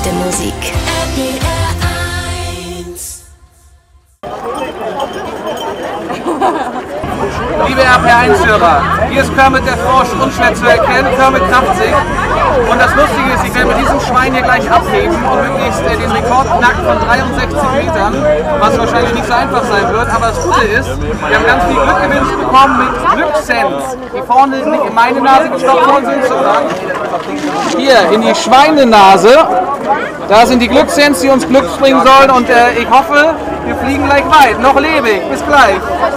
beste Musik. Liebe RPR1-Hörer, hier ist Kermit der Frosch, unschwer zu erkennen, Kermit kraft sich. Und das Lustige ist, ich werde mit diesem Schwein hier gleich abheben und möglichst den Rekord knacken von 63 Metern, was wahrscheinlich nicht so einfach sein wird. Aber das Gute ist, wir haben ganz viel Glückgewinns bekommen mit Glückssens, die vorne nicht in meine Nase gestopft worden sind, sondern hier in die Schweinenase. Da sind die Glückssens, die uns Glück bringen sollen, und ich hoffe, wir fliegen gleich weit. Noch lebe ich. Bis gleich.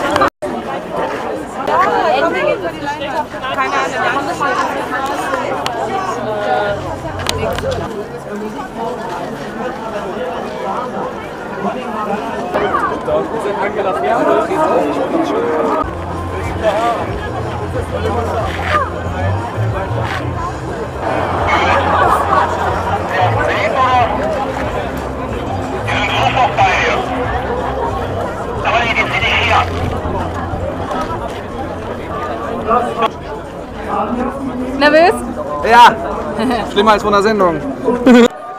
Nervös? Ja, schlimmer als von der Sendung. Wir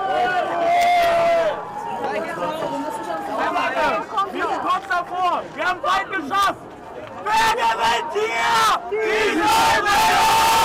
sind kurz davor! Wir haben weit geschafft! Wer gewinnt hier? Die Schweizer!